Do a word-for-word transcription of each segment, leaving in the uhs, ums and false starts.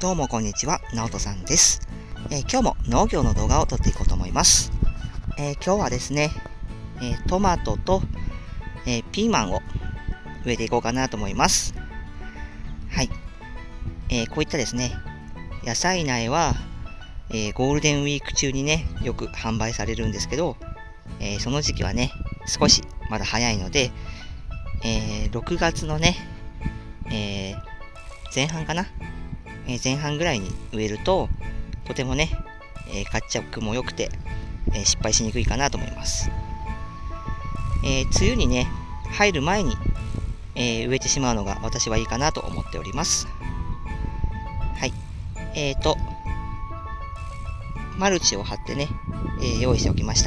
どうもこんにちは、なおとさんです。えー、今日も農業の動画を撮っていこうと思います。えー、今日はですね、えー、トマトと、えー、ピーマンを植えていこうかなと思います。はい。えー、こういったですね、野菜苗は、えー、ゴールデンウィーク中にね、よく販売されるんですけど、えー、その時期はね、少しまだ早いので、えー、ろくがつのね、えー、前半かな、えー、前半ぐらいに植えると、とてもね、えー、活着も良くて、えー、失敗しにくいかなと思います。えー、梅雨にね、入る前に、えー、植えてしまうのが私はいいかなと思っております。はい。えーと、マルチを張ってね、えー、用意しておきました。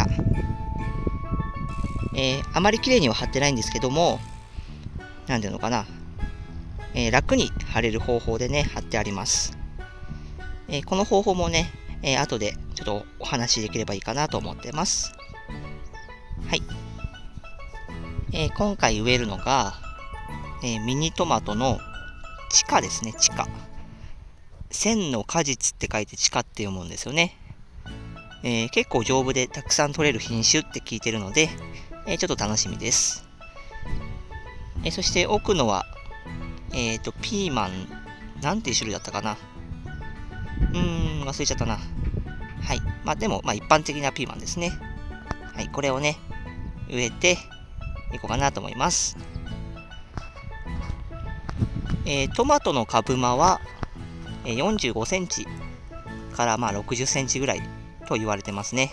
えー、あまり綺麗には張ってないんですけども、なんていうのかな、えー、楽に貼れる方法でね、貼ってあります。えー、この方法もね、えー、後でちょっとお話しできればいいかなと思ってます。はい。えー、今回植えるのが、えー、ミニトマトの地下ですね、地下。千の果実って書いて地下って読むんですよね。えー、結構丈夫でたくさん取れる品種って聞いてるので、えー、ちょっと楽しみです。えー、そして奥のは、えっと、ピーマン、なんていう種類だったかな。うーん、忘れちゃったな。はい。まあでも、まあ一般的なピーマンですね。はい、これをね、植えていこうかなと思います。えー、トマトの株間は、えー、よんじゅうごセンチからまあろくじゅっセンチぐらいと言われてますね。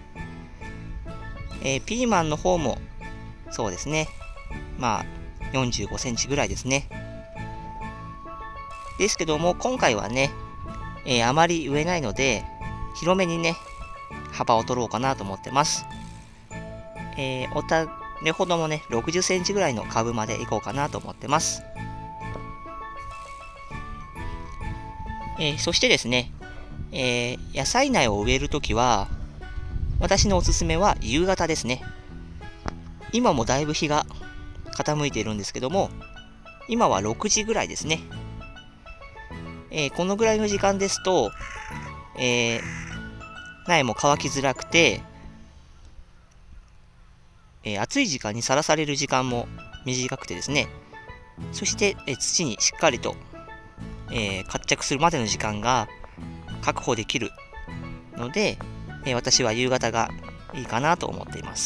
えー、ピーマンの方も、そうですね。まあ、よんじゅうごセンチぐらいですね。ですけども、今回はね、えー、あまり植えないので、広めにね、幅を取ろうかなと思ってます。えー、おたれほどもね、ろくじゅっセンチぐらいの株までいこうかなと思ってます。えー、そしてですね、えー、野菜苗を植えるときは、私のおすすめは夕方ですね。今もだいぶ日が傾いているんですけども、今はろくじぐらいですね。えー、このぐらいの時間ですと、えー、苗も乾きづらくて、えー、暑い時間にさらされる時間も短くてですね、そして、えー、土にしっかりと、えー、活着するまでの時間が確保できるので、えー、私は夕方がいいかなと思っています。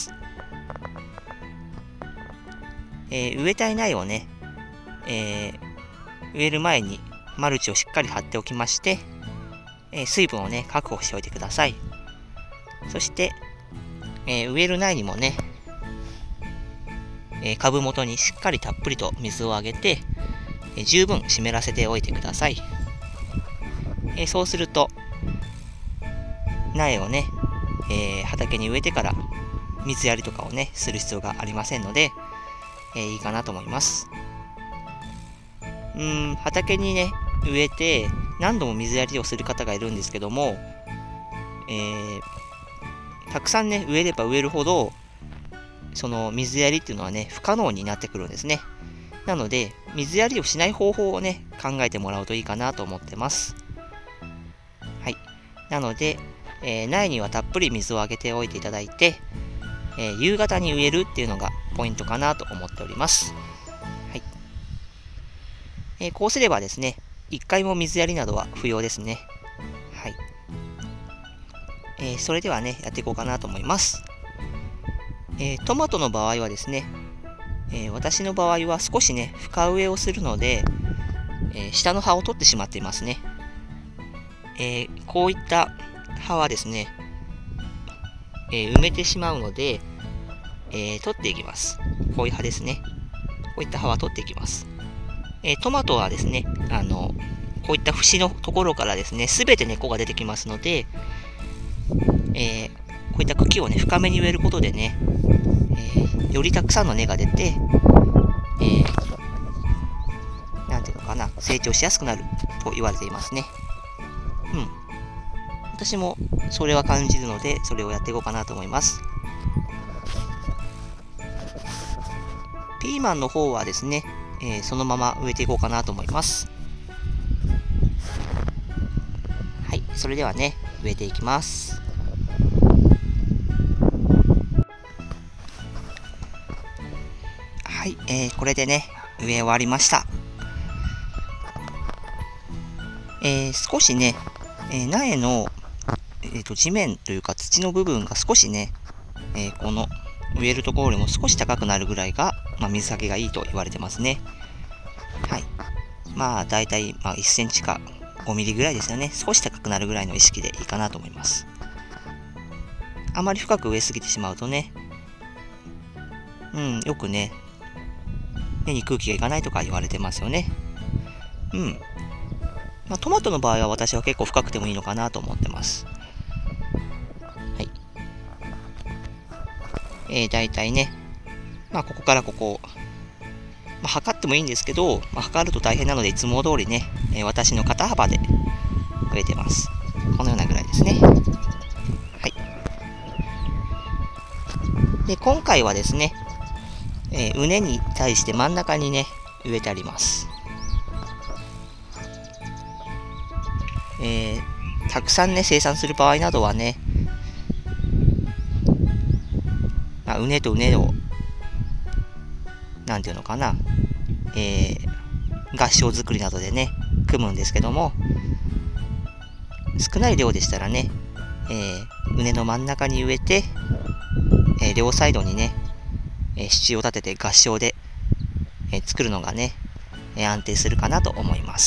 えー、植えたい苗をね、えー、植える前にマルチをしっかり張っておきまして、えー、水分をね、確保しておいてください。そして、えー、植える苗にもね、えー、株元にしっかりたっぷりと水をあげて、えー、十分湿らせておいてください。えー、そうすると、苗をね、えー、畑に植えてから水やりとかをね、する必要がありませんので、えー、いいかなと思います。うーん、畑にね、植えて何度も水やりをする方がいるんですけども、えー、たくさんね植えれば植えるほどその水やりっていうのはね不可能になってくるんですね。なので水やりをしない方法をね考えてもらうといいかなと思ってます。はい。なので、えー、苗にはたっぷり水をあげておいていただいて、えー、夕方に植えるっていうのがポイントかなと思っております。はい。えー、こうすればですね一回も水やりなどは不要ですね。はい。えー、それではね、やっていこうかなと思います。えー、トマトの場合はですね、えー、私の場合は少しね、深植えをするので、えー、下の葉を取ってしまっていますね。えー、こういった葉はですね、えー、埋めてしまうので、えー、取っていきます。こういう葉ですね。こういった葉は取っていきます。えー、トマトはですね、あの、こういった節のところからですね、すべて根っこが出てきますので、えー、こういった茎をね、深めに植えることでね、えー、よりたくさんの根が出て、えー、なんていうのかな、成長しやすくなると言われていますね。うん。私もそれは感じるので、それをやっていこうかなと思います。ピーマンの方はですね、えー、そのまま植えていこうかなと思います。 それではね、植えていきます。はい、えー、これでね、植え終わりました。えー、少しね、えー、苗の、えーと、地面というか土の部分が少しね、えー、この植えるところよりも少し高くなるぐらいが、まあ、水はけがいいと言われてますね。はい。まあ、だいたい、まあ、いっセンチかごミリぐらいですよね。少し高くなるぐらいの意識でいいかなと思います。あまり深く植えすぎてしまうとね、うん、よくね、根に空気がいかないとか言われてますよね。うん。まあ、トマトの場合は私は結構深くてもいいのかなと思ってます。はい。えー、だいたいね、まあ、ここからここ、まあ、測ってもいいんですけど、まあ、測ると大変なので、いつも通りね、えー、私の肩幅で植えてます。このようなぐらいですね。はい。で、今回はですね、えー、畝に対して真ん中にね、植えてあります。えー、たくさんね、生産する場合などはね、まあ、畝と畝を、なんていうのかな、えー、合掌造りなどでね、組むんですけども、少ない量でしたらね、えー、畝の真ん中に植えて、えー、両サイドにね、えー、支柱を立てて合掌で、えー、作るのがね、えー、安定するかなと思います。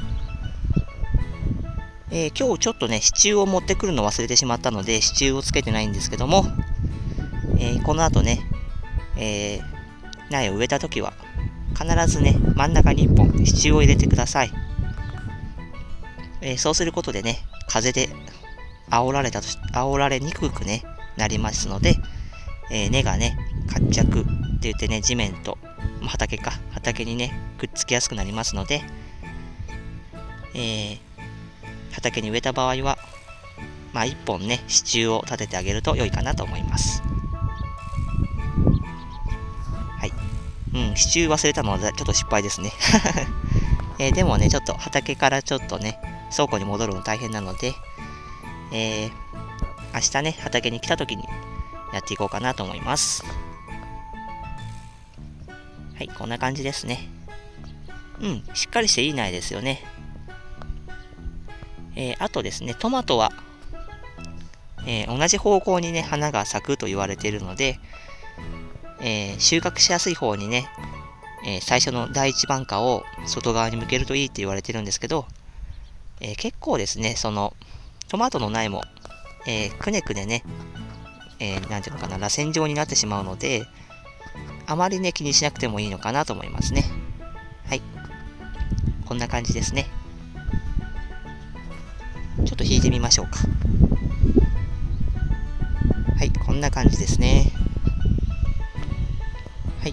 えー、今日ちょっとね、支柱を持ってくるの忘れてしまったので、支柱をつけてないんですけども、えー、この後ね、えー、苗を植えたときは、必ずね、真ん中にいっぽん支柱を入れてください。えー、そうすることでね、風で煽られたとし、煽られにくくね、なりますので、えー、根がね、活着って言ってね、地面と、まあ、畑か、畑にね、くっつきやすくなりますので、えー、畑に植えた場合は、まあ、いっぽんね、支柱を立ててあげると良いかなと思います。はい。うん、支柱忘れたのはちょっと失敗ですね。えー、でもね、ちょっと畑からちょっとね、倉庫に戻るの大変なので、えー、明日ね、畑に来た時にやっていこうかなと思います。はい、こんな感じですね。うん、しっかりしていい苗ですよね。えー、あとですね、トマトは、えー、同じ方向にね、花が咲くと言われているので、えー、収穫しやすい方にね、えー、最初の第一番花を外側に向けるといいって言われてるんですけど、えー、結構ですね、その、トマトの苗も、えー、くねくねね、えー、なんていうのかな、螺旋状になってしまうので、あまりね、気にしなくてもいいのかなと思いますね。はい。こんな感じですね。ちょっと引いてみましょうか。はい、こんな感じですね。はい。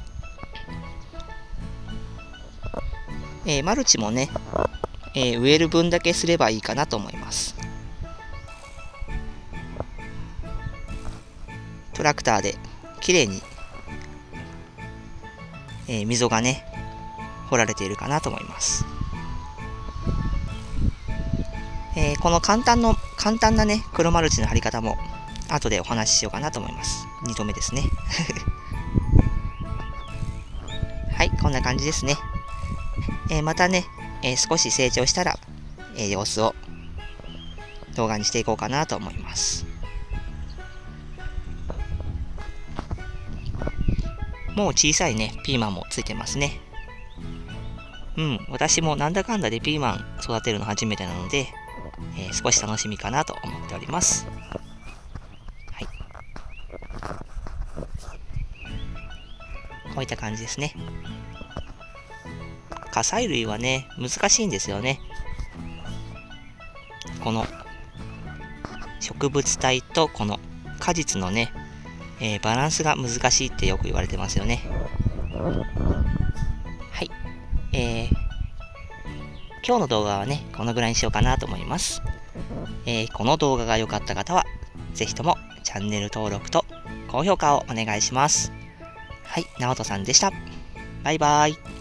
えー、マルチもね、えー、植える分だけすればいいかなと思います。トラクターできれいに、えー、溝がね、掘られているかなと思います。えー、この簡単の、簡単なね、黒マルチの貼り方も、後でお話ししようかなと思います。にどめですね。はい、こんな感じですね。えー、またね、えー、少し成長したら、えー、様子を動画にしていこうかなと思います。もう小さいね、ピーマンもついてますね。うん、私もなんだかんだでピーマン育てるの初めてなので、えー、少し楽しみかなと思っております。はい。こういった感じですね。火砕類はね、難しいんですよね。この植物体とこの果実のね、えー、バランスが難しいってよく言われてますよね。はい。えー、今日の動画はね、このぐらいにしようかなと思います。えー、この動画が良かった方は、ぜひともチャンネル登録と高評価をお願いします。はい、ナオトさんでした。バイバーイ。